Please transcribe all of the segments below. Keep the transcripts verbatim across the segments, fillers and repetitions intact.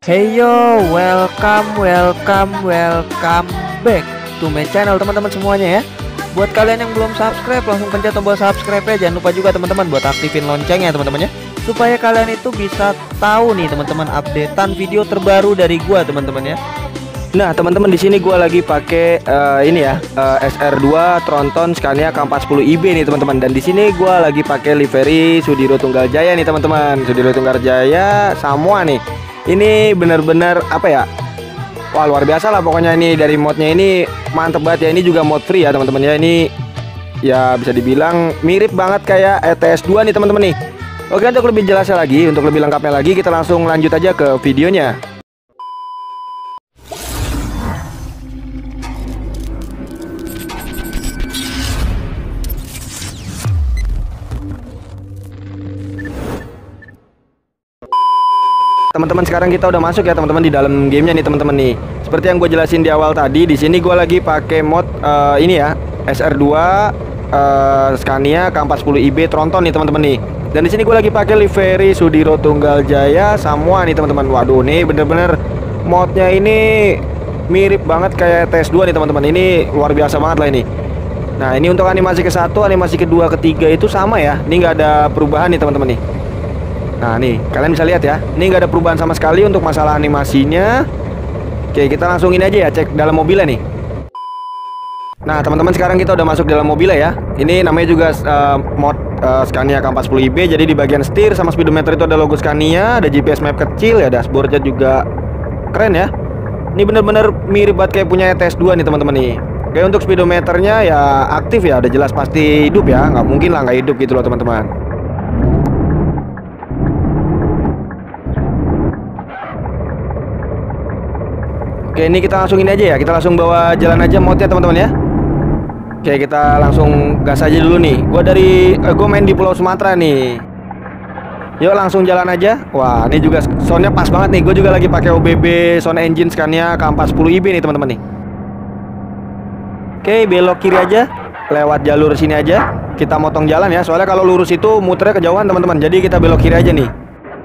Hey yo, welcome, welcome, welcome back to my channel teman-teman semuanya ya. Buat kalian yang belum subscribe, langsung pencet tombol subscribe ya. Jangan lupa juga teman-teman buat aktifin loncengnya teman-teman ya, supaya kalian itu bisa tahu nih teman-teman updatean video terbaru dari gua teman-teman ya. Nah teman-teman, di sini gua lagi pakai uh, ini ya uh, S R dua Tronton Scania K empat sepuluh I B nih teman-teman. Dan di sini gua lagi pakai livery Sudiro Tunggal Jaya nih teman-teman. Sudiro Tunggal Jaya Samoa nih. Ini bener-bener apa ya? Wah, luar biasa lah pokoknya. Ini dari modnya ini mantep banget ya. Ini juga mod free ya teman-teman ya. Ini ya bisa dibilang mirip banget kayak E T S dua nih teman-teman nih. Oke, untuk lebih jelasnya lagi, untuk lebih lengkapnya lagi, kita langsung lanjut aja ke videonya. Teman-teman, sekarang kita udah masuk ya teman-teman di dalam gamenya nih teman-teman nih. Seperti yang gue jelasin di awal tadi, di sini gue lagi pakai mod uh, ini ya S R dua uh, Scania K empat sepuluh I B Tronton nih teman-teman nih. Dan di sini gue lagi pakai livery Sudiro Tunggal Jaya Samoa nih teman-teman. Waduh, nih bener-bener modnya ini mirip banget kayak T S dua nih teman-teman. Ini luar biasa banget lah ini. Nah, ini untuk animasi ke satu, animasi kedua, ketiga itu sama ya. Ini nggak ada perubahan nih teman-teman nih. Nah nih, kalian bisa lihat ya, ini nggak ada perubahan sama sekali untuk masalah animasinya. Oke, kita langsung ini aja ya, cek dalam mobilnya nih. Nah teman-teman, sekarang kita udah masuk dalam mobilnya ya. Ini namanya juga uh, mod uh, Scania K empat sepuluh I B. Jadi di bagian setir sama speedometer itu ada logo Scania, ada G P S map kecil ya, dashboardnya juga keren ya. Ini bener-bener mirip banget kayak punya E T S dua nih teman-teman nih. Oke, untuk speedometernya ya aktif ya, udah jelas pasti hidup ya, nggak mungkin lah nggak hidup gitu loh teman-teman. Oke, ini kita langsung ini aja ya, kita langsung bawa jalan aja modnya teman-teman ya. Oke, kita langsung gas aja dulu nih. Gua dari eh, gue main di Pulau Sumatera nih. Yuk langsung jalan aja. Wah, ini juga soundnya pas banget nih. Gue juga lagi pakai O B B sound engine Scania K empat sepuluh I B nih teman-teman nih. Oke, belok kiri aja, lewat jalur sini aja. Kita motong jalan ya, soalnya kalau lurus itu muternya kejauhan teman-teman. Jadi kita belok kiri aja nih.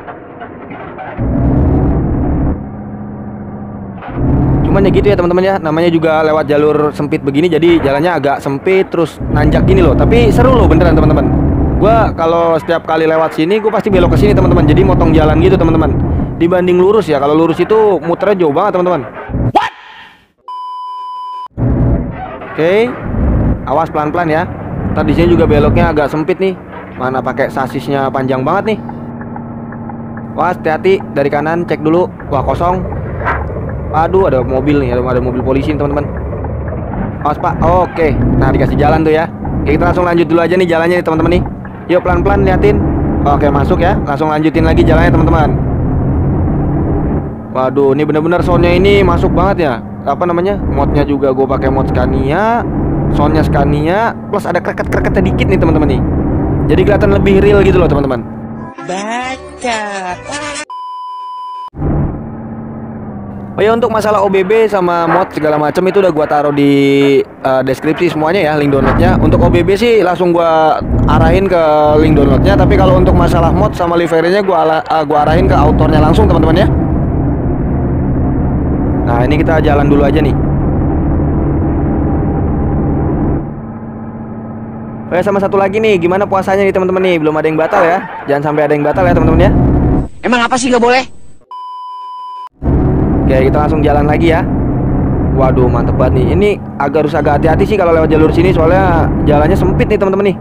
Cuman ya gitu ya teman-teman ya, namanya juga lewat jalur sempit begini, jadi jalannya agak sempit terus nanjak gini loh. Tapi seru loh beneran teman-teman. Gua kalau setiap kali lewat sini, gue pasti belok ke sini teman-teman. Jadi motong jalan gitu teman-teman. Dibanding lurus ya, kalau lurus itu muternya jauh banget teman-teman. What? Oke, awas pelan-pelan ya. Ntar di sini juga beloknya agak sempit nih. Mana pakai sasisnya panjang banget nih. Wah, hati-hati dari kanan, cek dulu. Wah, kosong. Aduh, ada mobil nih, ada, ada mobil polisi teman-teman. Awas pak. Oke, nah dikasih jalan tuh ya. Oke, kita langsung lanjut dulu aja nih jalannya nih teman-teman nih. Yuk pelan-pelan liatin. Oke, masuk ya. Langsung lanjutin lagi jalannya teman-teman. Waduh, ini bener-bener soundnya ini masuk banget ya. Apa namanya? Modnya juga gue pakai mod Scania, soundnya Scania, plus ada kreket-kreketnya dikit nih teman-teman nih. Jadi kelihatan lebih real gitu loh teman-teman. Baca. Oh ya, untuk masalah O B B sama mod segala macam itu udah gua taruh di uh, deskripsi semuanya ya, link downloadnya. Untuk O B B sih langsung gua arahin ke link downloadnya, tapi kalau untuk masalah mod sama liverynya gua uh, gua arahin ke autornya langsung teman-teman ya. Nah ini kita jalan dulu aja nih. Oh ya, sama satu lagi nih, gimana puasanya nih teman-teman nih? Belum ada yang batal ya, jangan sampai ada yang batal ya teman-teman ya. Emang apa sih nggak boleh? Oke, kita langsung jalan lagi ya. Waduh, mantep banget nih. Ini agak harus agak hati-hati sih kalau lewat jalur sini, soalnya jalannya sempit nih teman-teman nih.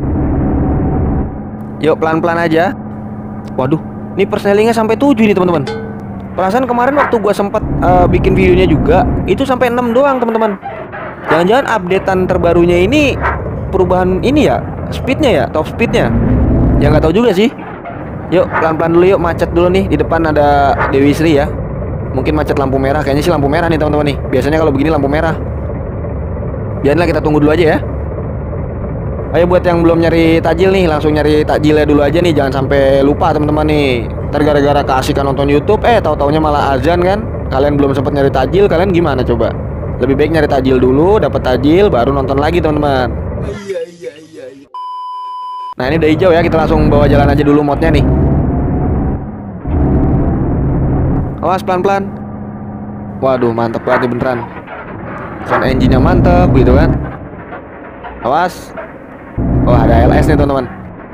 Yuk pelan-pelan aja. Waduh, ini perselingnya sampai tujuh nih teman-teman. Perasaan kemarin waktu gua sempat uh, bikin videonya juga itu sampai enam doang teman-teman. Jangan-jangan updatean terbarunya ini perubahan ini ya, speednya ya, top speednya. Ya nggak tahu juga sih. Yuk pelan-pelan dulu, yuk macet dulu nih. Di depan ada Dewi Sri ya. Mungkin macet lampu merah, kayaknya sih lampu merah nih teman-teman nih. Biasanya kalau begini lampu merah. Biarinlah, kita tunggu dulu aja ya. Ayo buat yang belum nyari takjil nih, langsung nyari takjilnya dulu aja nih, jangan sampai lupa teman-teman nih. Ntar gara-gara keasikan nonton YouTube, eh tahu-taunya malah azan kan. Kalian belum sempat nyari takjil, kalian gimana coba? Lebih baik nyari takjil dulu, dapat takjil baru nonton lagi teman-teman. Iya iya iya. Nah ini udah hijau ya, kita langsung bawa jalan aja dulu modnya nih. Awas pelan-pelan. Waduh, mantep banget nih beneran. Sound engine-nya mantep gitu kan. Awas. Wah, ada L S nih teman-teman.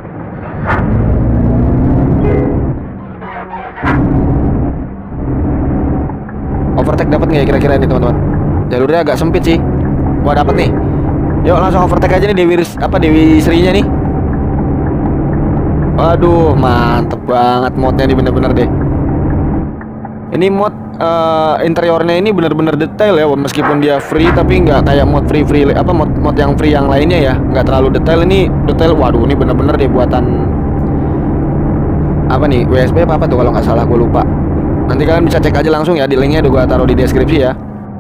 Overtake dapat nggak ya kira-kira ini teman-teman? Jalurnya agak sempit sih. Wah, dapat nih. Yuk langsung overtake aja nih Dewi apa Dewi Srinya nih. Waduh, mantep banget modnya nih bener-bener deh. Ini mod uh, interiornya ini bener-bener detail ya, meskipun dia free tapi nggak kayak mod free free apa mod mod yang free yang lainnya ya, nggak terlalu detail. Ini detail. Waduh, ini bener-bener deh buatan apa nih, W S B apa apa tuh kalau nggak salah, gue lupa. Nanti kalian bisa cek aja langsung ya, di linknya udah gue taruh di deskripsi ya.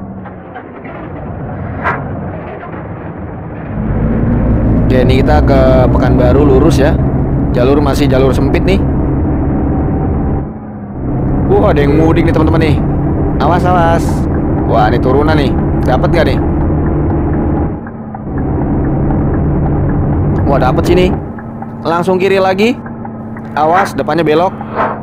Oke, ini kita ke Pekanbaru lurus ya. Jalur masih jalur sempit nih. Wah, ada yang mudik nih teman-teman nih. Awas awas. Wah, ini turunan nih. Dapat gak nih? Wah, dapet sini. Langsung kiri lagi. Awas, depannya belok.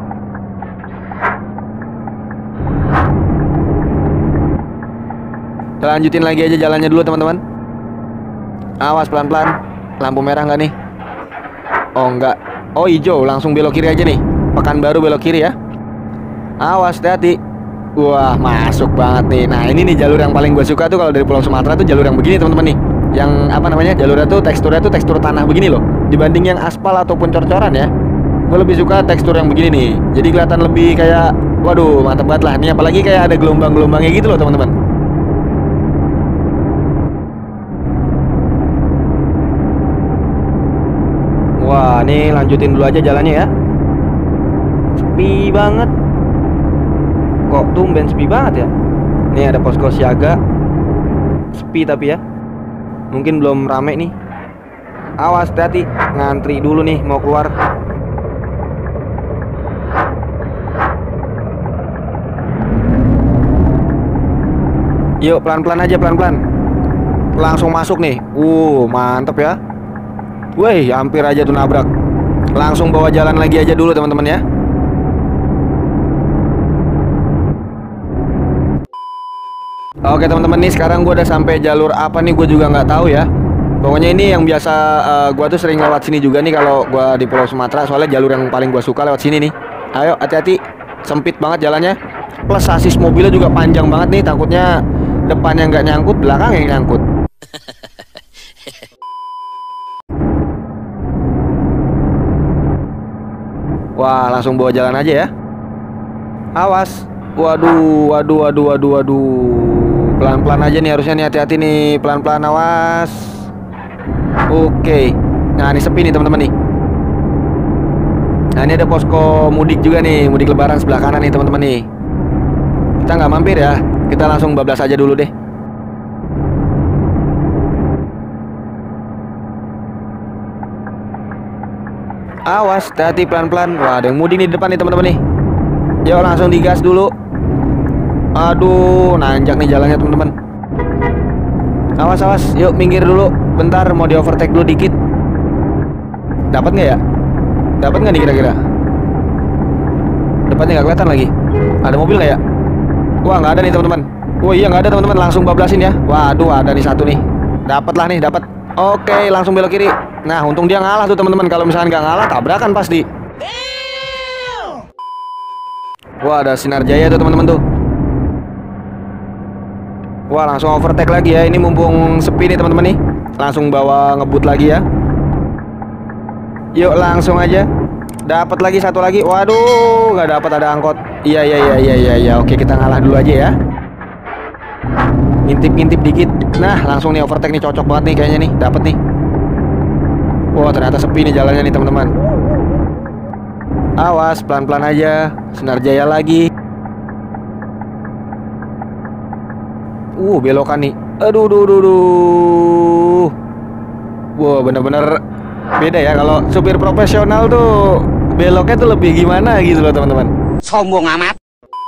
Kita lanjutin lagi aja jalannya dulu teman-teman. Awas pelan-pelan. Lampu merah nggak nih? Oh enggak. Oh hijau, langsung belok kiri aja nih. Pekanbaru belok kiri ya. Awas, hati-hati. Wah, masuk banget nih. Nah, ini nih jalur yang paling gue suka tuh kalau dari Pulau Sumatera tuh jalur yang begini teman-teman nih. Yang apa namanya? Jalurnya tuh teksturnya tuh tekstur tanah begini loh. Dibanding yang aspal ataupun cor-coran ya. Gue lebih suka tekstur yang begini nih. Jadi kelihatan lebih kayak, waduh, mantep banget lah. Nih apalagi kayak ada gelombang-gelombangnya gitu loh teman-teman. Wah, nih lanjutin dulu aja jalannya ya. Sepi banget. Kok tumben sepi banget ya? Nih ada posko siaga. Sepi tapi ya. Mungkin belum rame nih. Awas, hati-hati. Ngantri dulu nih mau keluar. Yuk pelan-pelan aja, pelan-pelan. Langsung masuk nih. Uh, mantep ya. Wih, hampir aja tuh nabrak. Langsung bawa jalan lagi aja dulu teman-teman ya. Oke teman-teman, nih sekarang gue udah sampai jalur apa nih, gue juga nggak tahu ya. Pokoknya ini yang biasa uh, gue tuh sering lewat sini juga nih kalau gue di Pulau Sumatera. Soalnya jalur yang paling gue suka lewat sini nih. Ayo hati-hati, sempit banget jalannya. Plus sasis mobilnya juga panjang banget nih. Takutnya depannya nggak nyangkut, belakang yang nyangkut. Wah, langsung bawa jalan aja ya. Awas. Waduh, waduh, waduh, waduh, waduh. Pelan-pelan aja nih harusnya nih, hati-hati nih. Pelan-pelan, awas. Oke. Nah, ini sepi nih teman-teman nih. Nah, ini ada posko mudik juga nih. Mudik lebaran sebelah kanan nih teman-teman nih. Kita nggak mampir ya. Kita langsung bablas aja dulu deh. Awas, hati-hati pelan-pelan. Wah, ada yang mudik nih di depan nih teman-teman nih. Yuk langsung digas dulu. Aduh, nanjak nih jalannya teman-teman. Awas, awas. Yuk minggir dulu. Bentar, mau di overtake dulu dikit. Dapat nggak ya? Dapat nggak nih kira-kira? Depannya nggak kelihatan lagi. Ada mobil nggak ya? Wah, nggak ada nih teman-teman. Oh iya, nggak ada teman-teman. Langsung bablasin ya. Waduh, ada nih satu nih. Dapat lah nih, dapat. Oke, langsung belok kiri. Nah, untung dia ngalah tuh teman-teman. Kalau misalnya nggak ngalah, tabrakan pasti. Wah, ada Sinar Jaya tuh teman-teman tuh. Wah, langsung overtake lagi ya. Ini mumpung sepi nih teman-teman nih. Langsung bawa ngebut lagi ya. Yuk langsung aja. Dapat lagi satu lagi. Waduh, nggak dapat, ada angkot. Iya iya iya iya iya iya. Oke, kita ngalah dulu aja ya. Ngintip-ngintip dikit. Nah, langsung nih overtake nih, cocok banget nih kayaknya nih. Dapat nih. Wah, ternyata sepi nih jalannya nih teman-teman. Awas, pelan-pelan aja. Sinar Jaya lagi. Uh, belokan nih. Aduh, duh, duh, duh. Wow, bener-bener beda ya. Kalau supir profesional tuh beloknya tuh lebih gimana gitu loh teman-teman. Sombong amat.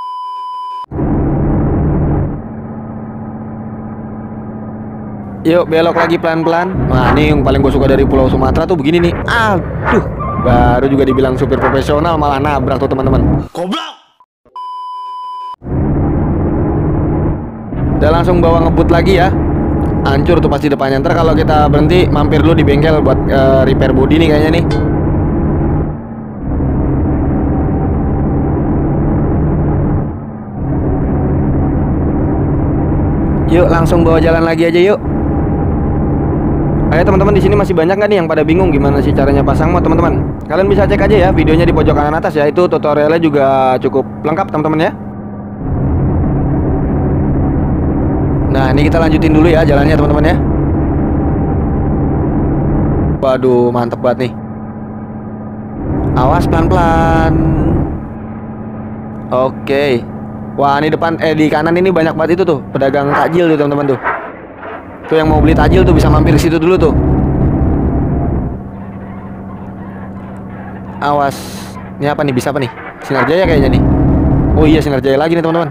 Yuk belok lagi pelan-pelan. Nah, ini yang paling gue suka dari Pulau Sumatera tuh begini nih. Aduh, baru juga dibilang supir profesional malah nabrak tuh teman-teman. Goblok. Udah langsung bawa ngebut lagi ya. Hancur tuh pasti depannya. Ntar kalau kita berhenti mampir dulu di bengkel buat uh, repair body nih kayaknya nih. Yuk langsung bawa jalan lagi aja yuk. Ayo teman-teman, di sini masih banyak nggak nih yang pada bingung gimana sih caranya pasang mod teman-teman? Kalian bisa cek aja ya videonya di pojok kanan atas ya. Itu tutorialnya juga cukup lengkap teman-teman ya. Nah ini kita lanjutin dulu ya jalannya teman-teman ya. Waduh mantep banget nih. Awas pelan-pelan. Oke. Wah ini depan eh di kanan ini banyak banget itu tuh pedagang takjil tuh teman-teman tuh. Tuh yang mau beli takjil tuh bisa mampir situ dulu tuh. Awas. Ini apa nih? Bisa apa nih? Sinar Jaya kayaknya nih. Oh iya Sinar Jaya lagi nih teman-teman.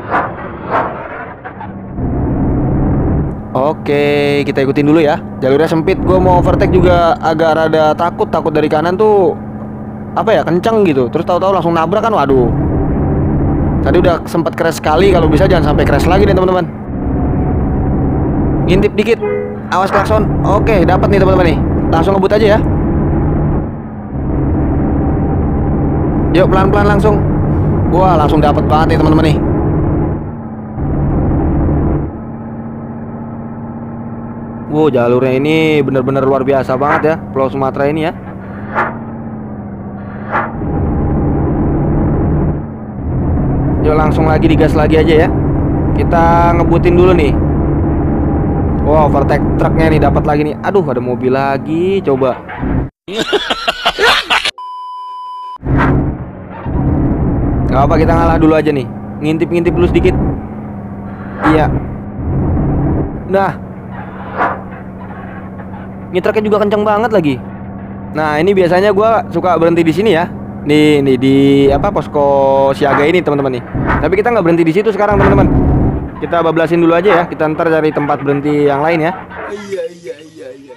Oke, kita ikutin dulu ya. Jalurnya sempit. Gue mau overtake juga agak rada takut. Takut dari kanan tuh apa ya, kenceng gitu. Terus tahu-tahu langsung nabrak kan. Waduh. Tadi udah sempat crash sekali. Kalau bisa jangan sampai crash lagi nih teman-teman. Ngintip dikit. Awas klakson. Oke, dapat nih teman-teman nih. Langsung ngebut aja ya. Yuk pelan-pelan langsung. Wah, langsung dapat banget nih teman-teman nih. Wow, jalurnya ini bener-bener luar biasa banget ya, Pulau Sumatera ini ya. Yuk langsung lagi digas lagi aja ya. Kita ngebutin dulu nih. Wow, overtake truknya nih dapat lagi nih. Aduh, ada mobil lagi. Coba. Gak apa, kita ngalah dulu aja nih. Ngintip-ngintip dulu sedikit. Iya. Nah. Ini truknya juga kenceng banget lagi. Nah, ini biasanya gue suka berhenti di sini ya. Nih, nih di apa posko siaga ini teman-teman nih. Tapi kita nggak berhenti di situ sekarang teman-teman. Kita bablasin dulu aja ya. Kita ntar cari tempat berhenti yang lain ya. Iya iya iya iya.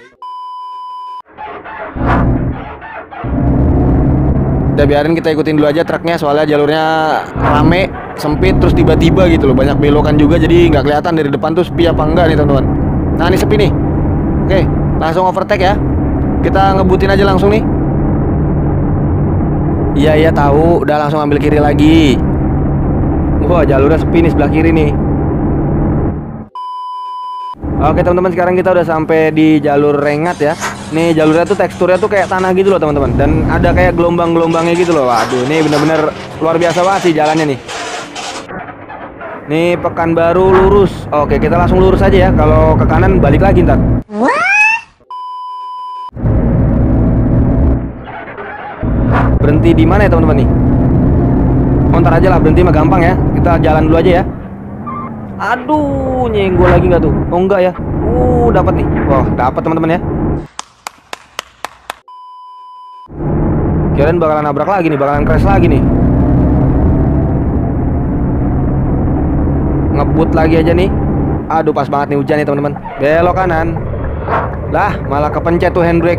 Udah biarin kita ikutin dulu aja truknya, soalnya jalurnya rame, sempit, terus tiba-tiba gitu loh, banyak belokan juga, jadi nggak kelihatan dari depan tuh sepi apa enggak nih teman-teman. Nah ini sepi nih. Oke, langsung overtake ya. Kita ngebutin aja langsung nih. Iya iya tahu, udah langsung ambil kiri lagi. Wah jalurnya sepi nih sebelah kiri nih. Oke teman-teman, sekarang kita udah sampai di jalur Rengat ya. Nih jalurnya tuh teksturnya tuh kayak tanah gitu loh teman-teman. Dan ada kayak gelombang-gelombangnya gitu loh. Waduh, ini bener-bener luar biasa banget sih jalannya nih. Nih Pekanbaru lurus. Oke, kita langsung lurus aja ya. Kalau ke kanan balik lagi ntar. Berhenti di mana ya teman-teman nih? Oh, ntar aja lah, berhenti mah gampang ya. Kita jalan dulu aja ya. Aduh, nyenggol lagi nggak tuh? Oh enggak ya. Uh, dapat nih. Wah, dapat teman-teman ya. Kirain bakalan nabrak lagi nih, bakalan crash lagi nih. Ngebut lagi aja nih. Aduh, pas banget nih hujan nih teman-teman. Belok kanan. Lah, malah kepencet tuh handbrake.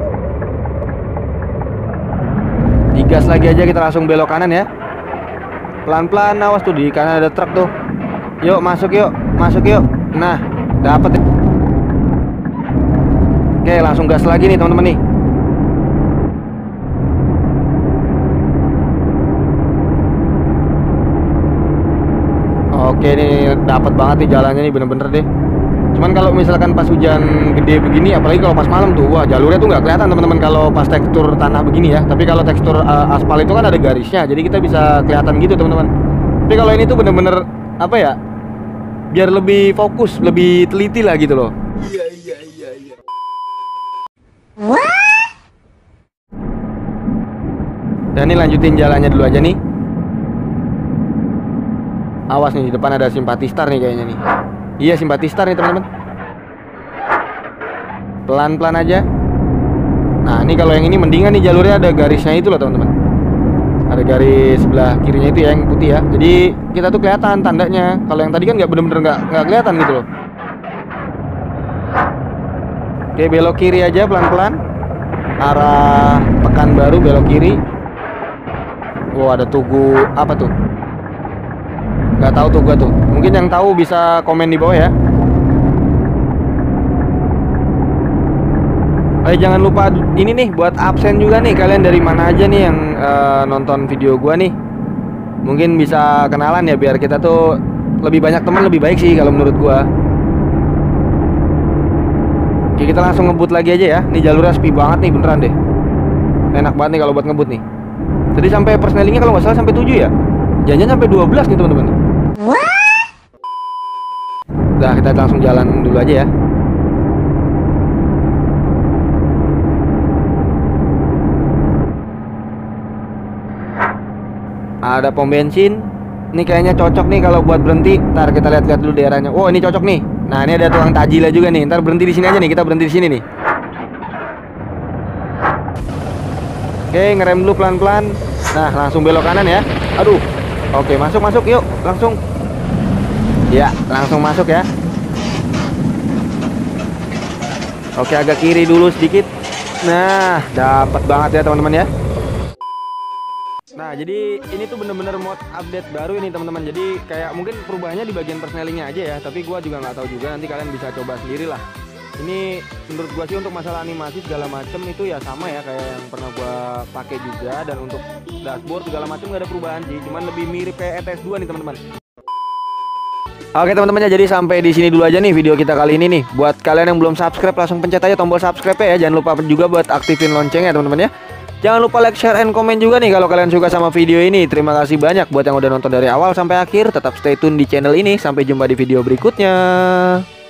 Digas lagi aja, kita langsung belok kanan ya. Pelan-pelan, awas tuh di kanan ada truk tuh. Yuk masuk yuk, masuk yuk. Nah, dapat. Oke, langsung gas lagi nih teman-teman nih. Oke, ini dapat banget nih jalannya nih, bener-bener deh. Cuman kalau misalkan pas hujan gede begini, apalagi kalau pas malam tuh, wah jalurnya tuh nggak kelihatan teman-teman kalau pas tekstur tanah begini ya. Tapi kalau tekstur uh, aspal itu kan ada garisnya, jadi kita bisa kelihatan gitu teman-teman. Tapi kalau ini tuh bener-bener apa ya? Biar lebih fokus, lebih teliti lah gitu loh. Iya iya iya iya. Dan ini lanjutin jalannya dulu aja nih. Awas nih, di depan ada Simpatistar nih kayaknya nih. Iya, Simpatistar nih teman-teman. Pelan-pelan aja. Nah ini kalau yang ini mendingan nih, jalurnya ada garisnya itu loh teman-teman. Ada garis sebelah kirinya itu ya, yang putih ya. Jadi kita tuh kelihatan tandanya. Kalau yang tadi kan nggak bener-bener nggak nggak kelihatan gitu loh. Oke, belok kiri aja pelan-pelan. Arah Pekanbaru belok kiri. Wow, ada tugu apa tuh? Nggak tahu tuh gua tuh. Mungkin yang tahu bisa komen di bawah ya. Eh jangan lupa ini nih buat absen juga nih, kalian dari mana aja nih yang uh, nonton video gua nih. Mungkin bisa kenalan ya, biar kita tuh lebih banyak teman lebih baik sih kalau menurut gua. Oke, kita langsung ngebut lagi aja ya. Nih jalurnya sepi banget nih, beneran deh. Enak banget nih kalau buat ngebut nih. Tadi sampai persnelingnya kalau nggak salah sampai tujuh ya. Jangan sampai dua belas nih teman-teman. Udah, kita langsung jalan dulu aja ya. Ada pom bensin. Ini kayaknya cocok nih kalau buat berhenti. Ntar kita lihat-lihat dulu daerahnya. Oh, ini cocok nih. Nah, ini ada tukang tajil juga nih. Ntar berhenti di sini aja nih. Kita berhenti di sini nih. Oke, ngerem dulu pelan-pelan. Nah, langsung belok kanan ya. Aduh. Oke, masuk masuk yuk, langsung. Ya, langsung masuk ya. Oke, agak kiri dulu sedikit. Nah, dapat banget ya teman-teman ya. Nah, jadi ini tuh bener-bener mod update baru ini teman-teman. Jadi kayak mungkin perubahannya di bagian persnelingnya aja ya. Tapi gua juga nggak tahu juga. Nanti kalian bisa coba sendiri lah. Ini menurut gua sih untuk masalah animasi segala macem itu ya sama ya kayak yang pernah gua pakai juga. Dan untuk dashboard segala macam nggak ada perubahan sih. Cuman lebih mirip kayak E T S dua nih teman-teman. Oke teman-teman ya, jadi sampai di sini dulu aja nih video kita kali ini nih. Buat kalian yang belum subscribe langsung pencet aja tombol subscribe ya. Jangan lupa juga buat aktifin loncengnya teman-teman ya. Jangan lupa like, share, and komen juga nih kalau kalian suka sama video ini. Terima kasih banyak buat yang udah nonton dari awal sampai akhir. Tetap stay tune di channel ini. Sampai jumpa di video berikutnya.